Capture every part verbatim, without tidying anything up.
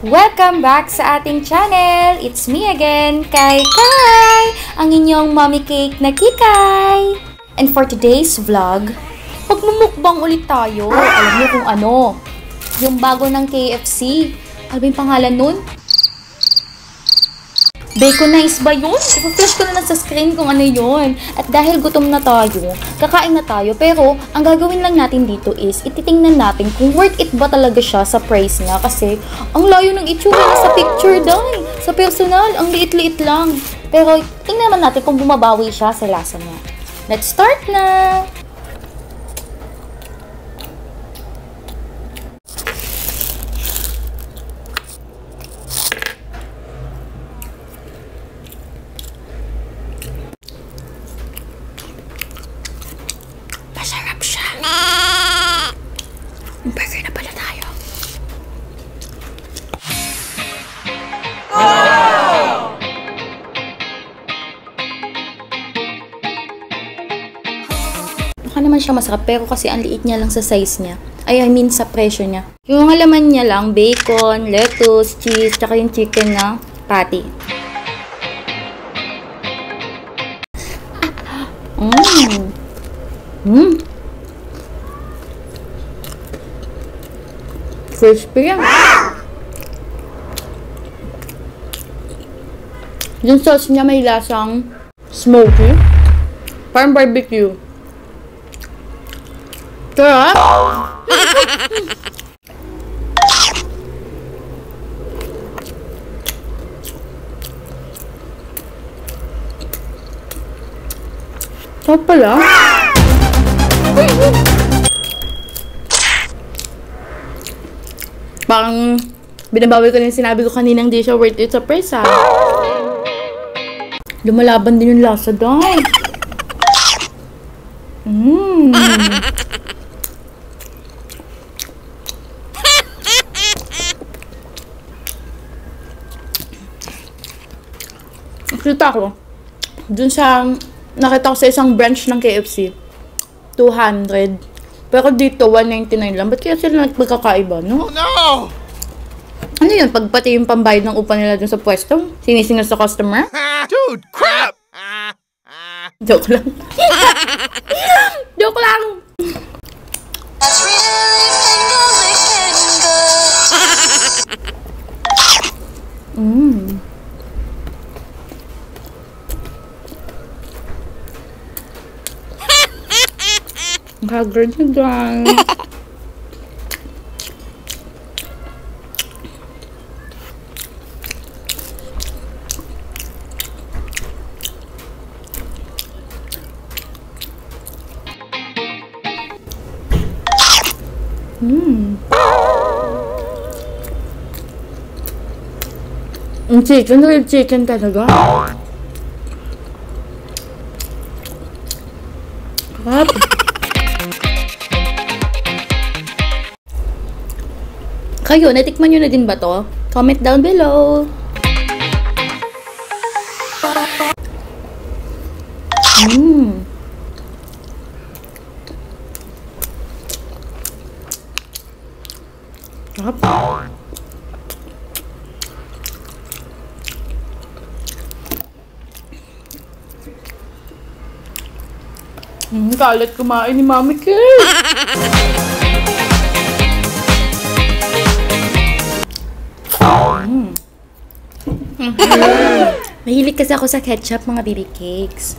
Welcome back sa ating channel! It's me again, Kyky! Ang inyong mommy cake na Kikay! And for today's vlog, magmumukbang ulit tayo. Alam niyo kung ano? Yung bago ng K F C. Ano ba yung pangalan nun? Baconize ba yun? Ipa-flash ko na lang sa screen kung ano yun. At dahil gutom na tayo, kakain na tayo. Pero, ang gagawin lang natin dito is, ititingnan natin kung worth it ba talaga siya sa price niya. Kasi, ang layo ng itsura na sa picture, dahil. Sa personal, ang liit-liit lang. Pero, tingnan naman natin kung bumabawi siya sa lasa niya. Let's start na! Masarap siya. Burger na pala tayo. Oh! Baka naman siya masarap pero kasi ang liit niya lang sa size niya. Ay, I mean sa presyo niya. Yung mga laman niya lang, bacon, lettuce, cheese, tsaka yung chicken na patty. Mmm. Mmm. Crispy yan. Yung sauce niya may lasang smoky. Parang barbecue. Sarap. Sarap pala. Parang binabawi ko na yung sinabi ko kaninang di siya worth it sa price, ha? Lumalaban din yung lasa doon. Mmm. Nakita ko dun sa nakita ko sa isang branch ng K F C two hundred. Pero dito, one ninety-nine lang. Ba't kaya sila nagpagkakaiba, no? Oh, no! Ano yun? Pag pati yung pambayad ng upa nila dun sa pwesto, sinisingil sa customer? Dude, crap! Joke lang. Joke lang! Mmm. Haggard na dyan. Hmm. Ang chicken, real chicken talaga. What? Kayo, natikman nyo na din ba to? Comment down below. Mmm. Sarap. Hmm, kalat kumain ni Mami Kay. Mahilig kasi ako sa ketchup, mga baby cakes.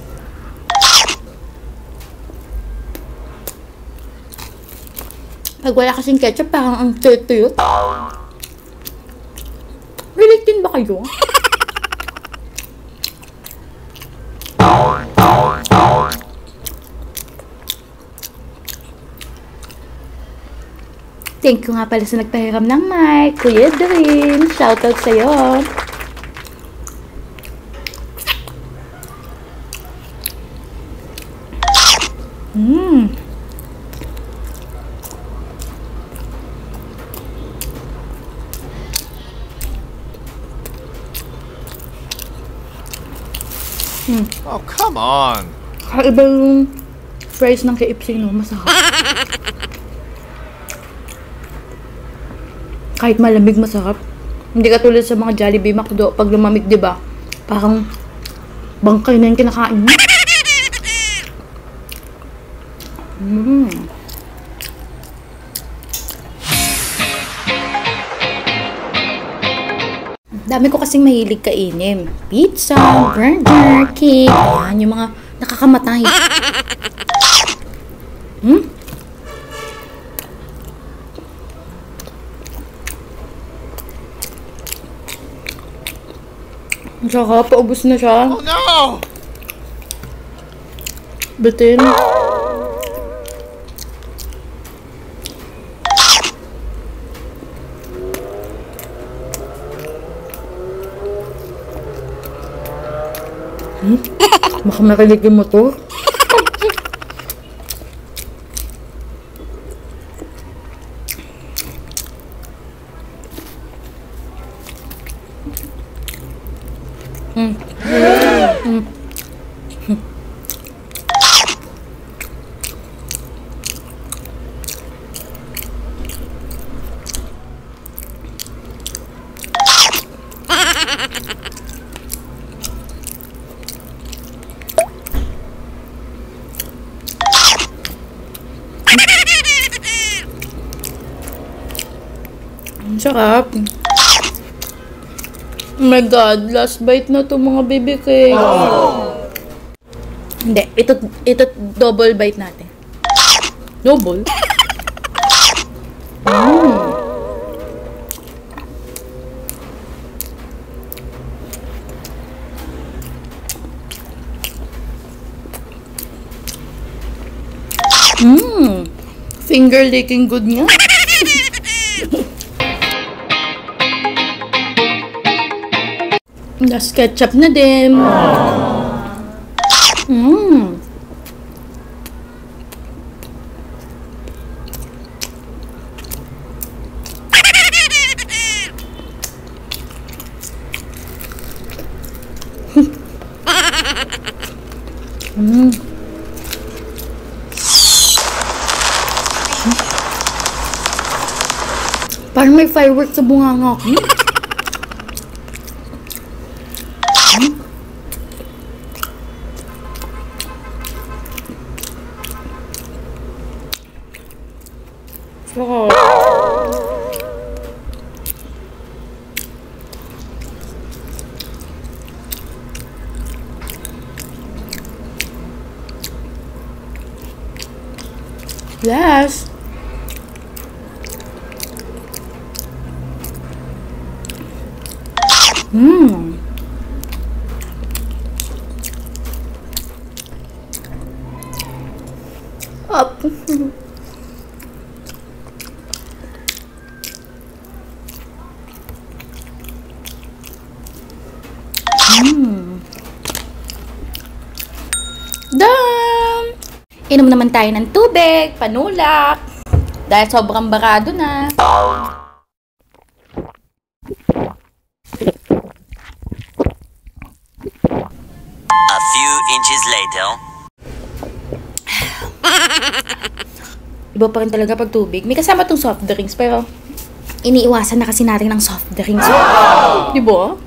Pag wala kasing ketchup, parang ang tuyot-tuyot. Relate din ba kayo? Thank you nga pala sa nagpahiram ng mic, Kuya Dream. Shoutout sa'yo. Mmm. Hmm. Oh, come on. Kakaiba yung fries ng K F C, no? Masarap. Kahit malamig, masarap. Hindi katulad sa mga Jollibee, McDo, pag lumamig, di ba? Parang bangkay na yung kinakain mo. Mm. Dami ko kasing mahilig kainin. Pizza, burger, cake. Ayan, yung mga nakakamatay. Hmm? Tsaka, paubos na siya. Oh no! Bitin. Hmm? Baka marinig yung motor. Hmm. Hmm. Hmm. Ang sarap. Oh my God, last bite na to mga baby cake. Oh. Hindi, ito, ito double bite natin. Double? Mm. Mmm. Finger licking good nga. Das ketchup na din. Mmm. Mmm. Parang may fireworks sa bunganga ko. Oh. Yes. Mmm. Up. Mm. Done! Inom naman tayo ng tubig, panulak. Dahil sobrang barado na. A few inches later. Iba pa rin talaga pag tubig. May kasama tong soft drinks, pero iniiwasan na kasi natin ng soft drinks. Di ba?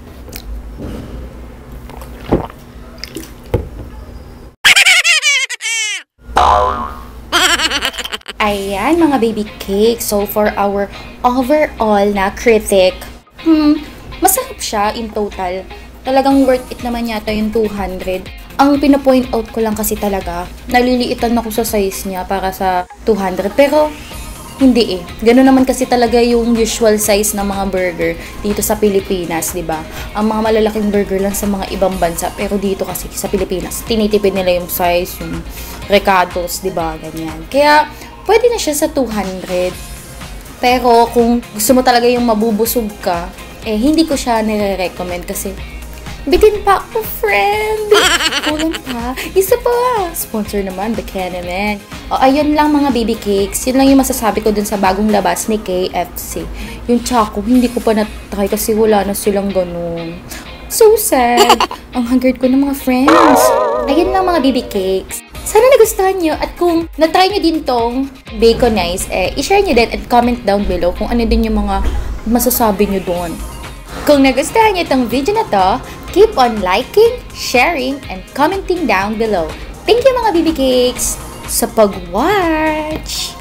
Ayan, mga baby cake. So, for our overall na critic, hmm, masarap siya in total. Talagang worth it naman yata yung two hundred. Ang pinapoint out ko lang kasi talaga, naliliitan ako sa size niya para sa two hundred. Pero, hindi eh. Ganun naman kasi talaga yung usual size ng mga burger dito sa Pilipinas, di ba? Ang mga malalaking burger lang sa mga ibang bansa. Pero dito kasi sa Pilipinas, tinitipid nila yung size, yung recados, di ba? Ganyan. Kaya, pwede na siya sa two hundred. Pero, kung gusto mo talaga yung mabubusog ka, eh, hindi ko siya nire-recommend kasi bitin pa ako, friend! Kulang pa. Isa pa! Sponsor naman, the Candyman. O, ayun lang mga baby cakes. Yun lang yung masasabi ko dun sa bagong labas ni K F C. Yung choco, hindi ko pa na-try kasi wala na silang ganun. So sad! Ang haggard ko ng mga friends. Ayun lang mga baby cakes. Sana nagustuhan nyo at kung na-try nyo din tong baconize, eh, i-share nyo din at comment down below kung ano din yung mga masasabi nyo doon. Kung nagustuhan niyo itong video na to, keep on liking, sharing, and commenting down below. Thank you mga baby cakes sa pag-watch!